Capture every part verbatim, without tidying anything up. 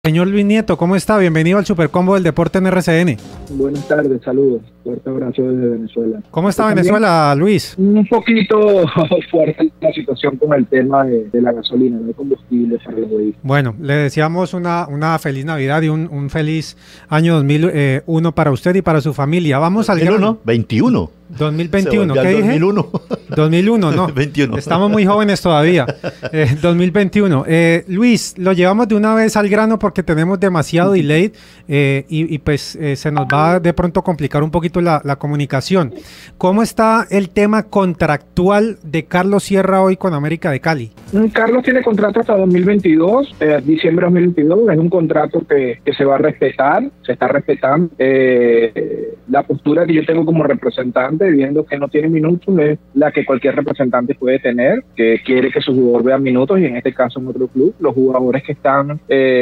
Señor Luis Nieto, ¿cómo está? Bienvenido al Supercombo del Deporte en R C N. Buenas tardes, saludos. Fuerte abrazo desde Venezuela. ¿Cómo está Venezuela, Luis? Un poquito fuerte la situación con el tema de, de la gasolina, no hay combustible para los vehículos. Bueno, le deseamos una, una feliz Navidad y un, un feliz año dos mil uno para usted y para su familia. Vamos al grano. veintiuno. dos mil veintiuno, ¿qué dije? dos mil uno. dos mil uno, no. veintiuno. Estamos muy jóvenes todavía. Eh, dos mil veintiuno. Eh, Luis, lo llevamos de una vez al grano porque tenemos demasiado delay eh, y, y pues eh, se nos va de pronto a complicar un poquito la, la comunicación. ¿Cómo está el tema contractual de Carlos Sierra hoy con América de Cali? Carlos tiene contrato hasta dos mil veintidós, eh, diciembre de dos mil veintidós. Es un contrato que, que se va a respetar, se está respetando. Eh, la postura que yo tengo como representante, viendo que no tiene minutos, es la que cualquier representante puede tener, que quiere que su jugador vea minutos, y en este caso en otro club, los jugadores que están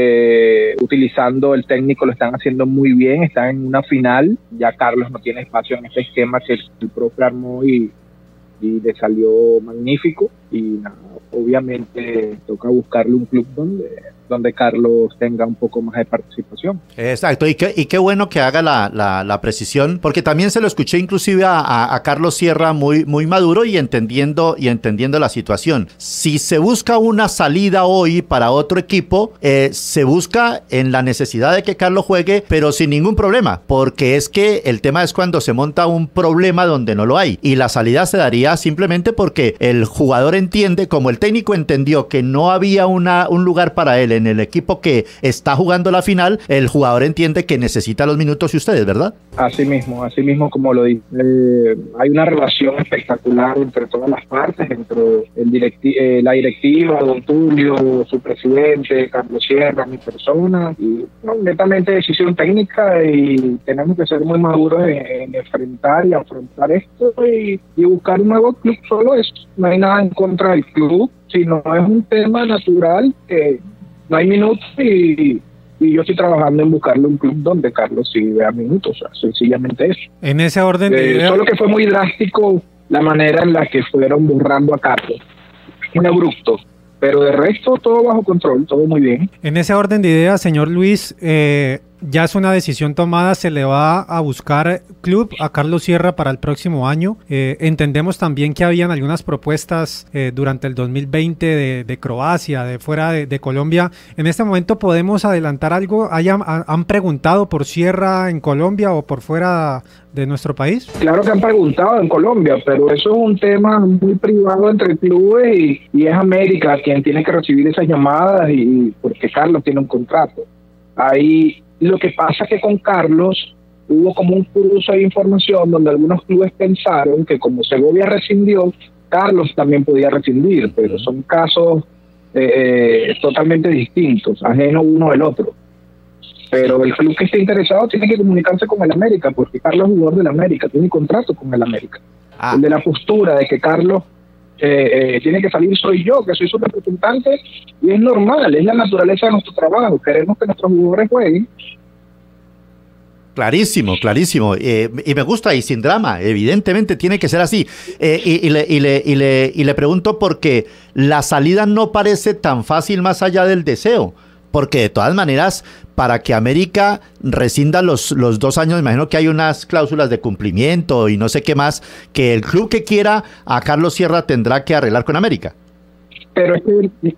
eh, utilizando el técnico lo están haciendo muy bien, están en una final. Ya Carlos no tiene espacio en este esquema que el profe armó y, y le salió magnífico, y nada, obviamente toca buscarle un club donde donde Carlos tenga un poco más de participación. Exacto, y qué, y qué bueno que haga la, la, la precisión, porque también se lo escuché inclusive a, a, a Carlos Sierra muy, muy maduro y entendiendo, y entendiendo la situación. Si se busca una salida hoy para otro equipo, eh, se busca en la necesidad de que Carlos juegue, pero sin ningún problema, porque es que el tema es cuando se monta un problema donde no lo hay, y la salida se daría simplemente porque el jugador entiende, como el técnico entendió que no había una, un lugar para él en el equipo que está jugando la final, el jugador entiende que necesita los minutos y ustedes, ¿verdad? Así mismo, así mismo como lo dice. Eh, hay una relación espectacular entre todas las partes, entre el directi eh, la directiva, don Tulio, su presidente, Carlos Sierra, mi persona, y no, netamente decisión técnica, y tenemos que ser muy maduros en, en enfrentar y afrontar esto y, y buscar un nuevo club. Solo eso, no hay nada en contra del club, sino es un tema natural que no hay minutos, y, y yo estoy trabajando en buscarle un club donde Carlos sí vea minutos, o sea, sencillamente eso. En ese orden de eh, idea... Solo que fue muy drástico la manera en la que fueron borrando a Carlos, muy abrupto, pero de resto todo bajo control, todo muy bien. En ese orden de ideas, señor Luis, eh, ya es una decisión tomada, se le va a buscar club a Carlos Sierra para el próximo año. Eh, entendemos también que habían algunas propuestas eh, durante el dos mil veinte de, de Croacia, de fuera de, de Colombia. En este momento, ¿podemos adelantar algo? ¿Hayan, ¿Han preguntado por Sierra en Colombia o por fuera de nuestro país? Claro que han preguntado en Colombia, pero eso es un tema muy privado entre clubes, y, y es América quien tiene que recibir esas llamadas, y porque Carlos tiene un contrato. Ahí lo que pasa es que con Carlos hubo como un cruce de información donde algunos clubes pensaron que como Segovia rescindió, Carlos también podía rescindir, pero son casos eh, totalmente distintos, ajenos uno del otro. Pero el club que esté interesado tiene que comunicarse con el América, porque Carlos es jugador del América, tiene contrato con el América. Ah. El de la postura de que Carlos eh, eh, tiene que salir soy yo, que soy su representante, y es normal, es la naturaleza de nuestro trabajo. Queremos que nuestros jugadores jueguen. Clarísimo, clarísimo, eh, y me gusta, y sin drama, evidentemente tiene que ser así. Eh, y, y, le, y, le, y, le, y le pregunto porque la salida no parece tan fácil más allá del deseo, porque de todas maneras, para que América rescinda los, los dos años, imagino que hay unas cláusulas de cumplimiento y no sé qué más, que el club que quiera a Carlos Sierra tendrá que arreglar con América. Pero es que...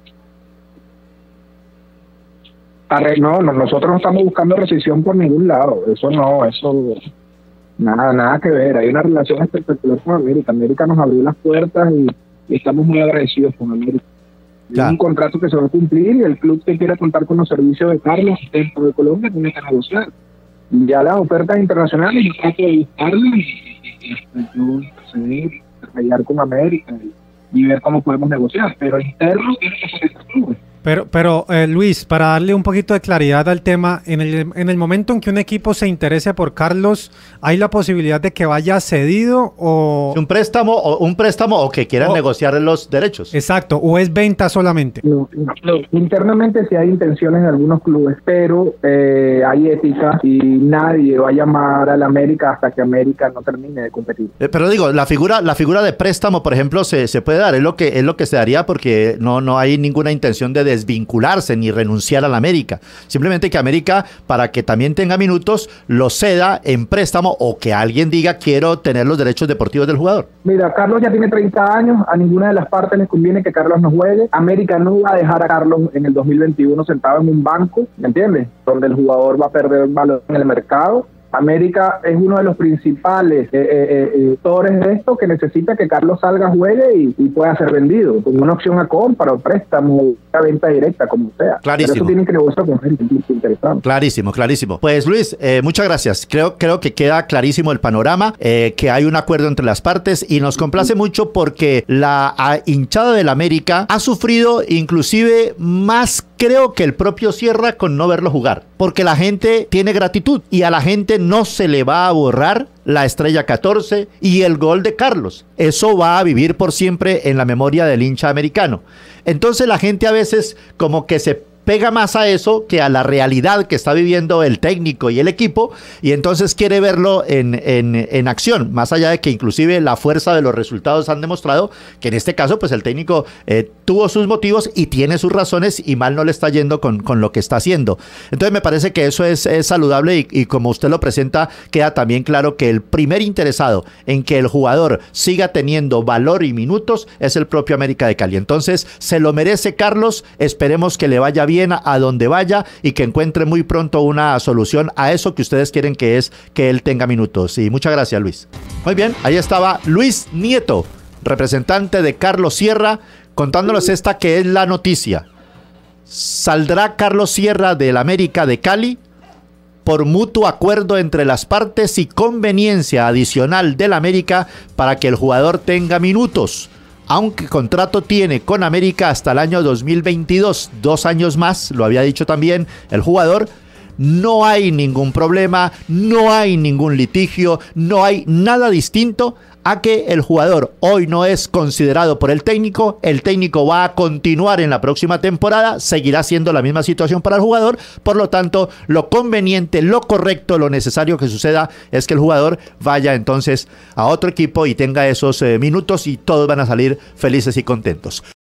No, no, nosotros no estamos buscando rescisión por ningún lado, eso no, eso nada, nada que ver. Hay una relación espectacular con América. América nos abrió las puertas, y, y estamos muy agradecidos con América. Claro. Es un contrato que se va a cumplir, y el club que quiera contar con los servicios de Carlos dentro de Colombia tiene que negociar. Ya las ofertas internacionales yo trato de buscarlas, y, y, y yo proceder a trabajar con América y, y ver cómo podemos negociar, pero interno tiene que ser este club. Pero, pero eh, Luis, para darle un poquito de claridad al tema, en el, en el momento en que un equipo se interese por Carlos, ¿hay la posibilidad de que vaya cedido o...? ¿Un préstamo o un préstamo o que quieran o, negociar los derechos? Exacto, ¿o es venta solamente? No, no, no. Internamente sí hay intenciones de algunos clubes, pero eh, hay ética, y nadie va a llamar al América hasta que América no termine de competir. Eh, pero digo, la figura la figura de préstamo, por ejemplo, se, se puede dar, es lo que es lo que se daría, porque no, no hay ninguna intención de desvincularse ni renunciar a la América. Simplemente que América, para que también tenga minutos, lo ceda en préstamo o que alguien diga quiero tener los derechos deportivos del jugador. Mira, Carlos ya tiene treinta años, a ninguna de las partes les conviene que Carlos no juegue. América no va a dejar a Carlos en el dos mil veintiuno sentado en un banco, ¿me entiendes? Donde el jugador va a perder valor en el mercado. América es uno de los principales eh, eh, actores de esto que necesita que Carlos salga, juegue y, y pueda ser vendido, con una opción a compra o préstamo, a venta directa, como sea. Clarísimo. Pero eso tienen que negociar con gente interesante. Clarísimo, clarísimo. Pues Luis, eh, muchas gracias. Creo, creo que queda clarísimo el panorama, eh, que hay un acuerdo entre las partes y nos complace mucho porque la a, hinchada del América ha sufrido inclusive más, creo, que el propio Sierra con no verlo jugar, porque la gente tiene gratitud y a la gente no se le va a borrar la estrella catorce y el gol de Carlos. Eso va a vivir por siempre en la memoria del hincha americano. Entonces la gente a veces como que se pega más a eso que a la realidad que está viviendo el técnico y el equipo, y entonces quiere verlo en, en, en acción, más allá de que inclusive la fuerza de los resultados han demostrado que en este caso pues el técnico eh, tuvo sus motivos y tiene sus razones y mal no le está yendo con, con lo que está haciendo. Entonces me parece que eso es, es saludable y, y como usted lo presenta, queda también claro que el primer interesado en que el jugador siga teniendo valor y minutos es el propio América de Cali. Entonces se lo merece Carlos, esperemos que le vaya bien a donde vaya y que encuentre muy pronto una solución a eso que ustedes quieren, que es que él tenga minutos. Y muchas gracias, Luis. Muy bien, ahí estaba Luis Nieto, representante de Carlos Sierra, contándonos esta que es la noticia. ¿Saldrá Carlos Sierra del América de Cali? Por mutuo acuerdo entre las partes y conveniencia adicional del América para que el jugador tenga minutos. Aunque contrato tiene con América hasta el año dos mil veintidós, dos años más, lo había dicho también el jugador, no hay ningún problema, no hay ningún litigio, no hay nada distinto a que el jugador hoy no es considerado por el técnico, el técnico va a continuar en la próxima temporada, seguirá siendo la misma situación para el jugador, por lo tanto, lo conveniente, lo correcto, lo necesario que suceda es que el jugador vaya entonces a otro equipo y tenga esos eh, minutos y todos van a salir felices y contentos.